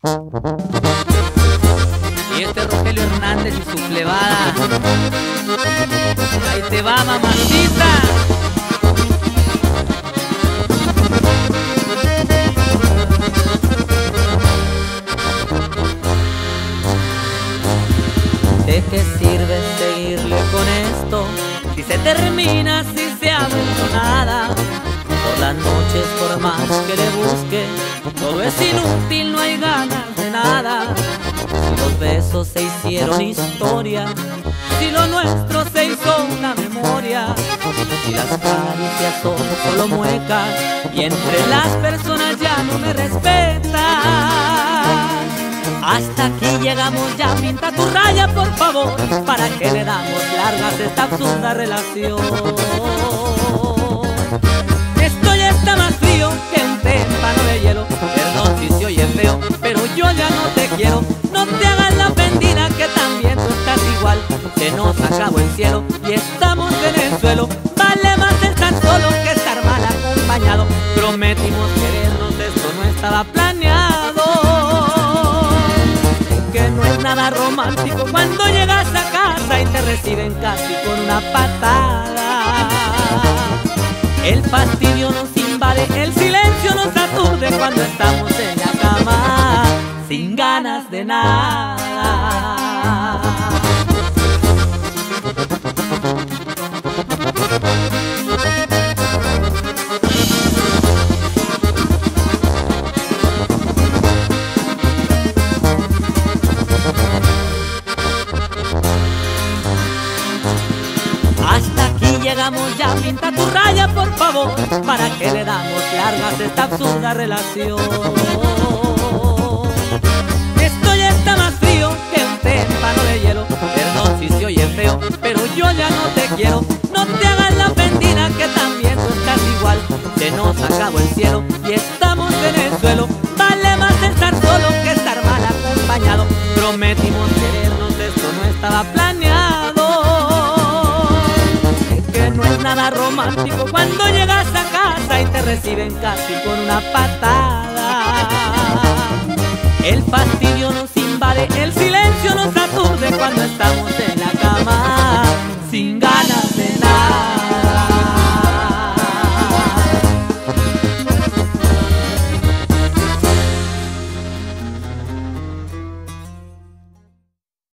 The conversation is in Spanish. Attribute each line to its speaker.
Speaker 1: Y este Rogelio Hernández y su plebada. Ahí te va, mamacita. ¿De qué sirve seguirle con esto? Si se termina, si se ha vuelto nada. Por las noches, por más que le busque, todo es inútil, no hay ganas de nada. Si los besos se hicieron historia, si lo nuestro se hizo una memoria, si las caricias son solo muecas y entre las personas ya no me respetan. Hasta aquí llegamos ya, pinta tu raya por favor, ¿para qué le damos largas a esta absurda relación? Esto ya está más frío que un témpano de hielo. Perdón si se oye feo, pero yo ya no te quiero. No te hagas la ofendida que también tú estás igual. Se nos acabó el cielo y estamos en el suelo. Vale más estar solo que estar mal acompañado. Prometimos querernos, esto no estaba planeado. Que no es nada romántico cuando llegas a casa y te reciben casi con una patada. El fastidio nos invade, el silencio nos aturde cuando estamos en la cama sin ganas de nada. Hasta aquí llegamos ya, pinta tu raya por favor, ¿para qué le damos largas a esta absurda relación? Esto ya está más frío que un témpano de hielo. Perdón si se oye feo, pero yo ya no te quiero. No te hagas la ofendida que también tú estás igual. Se nos acabó el cielo y estamos en el suelo. Vale más estar solo que estar mal acompañado. Prometimos querernos, esto no estaba planeado. No es nada romántico cuando llegas a casa y te reciben casi con una patada. El fastidio nos invade, el silencio nos aturde cuando estamos en la cama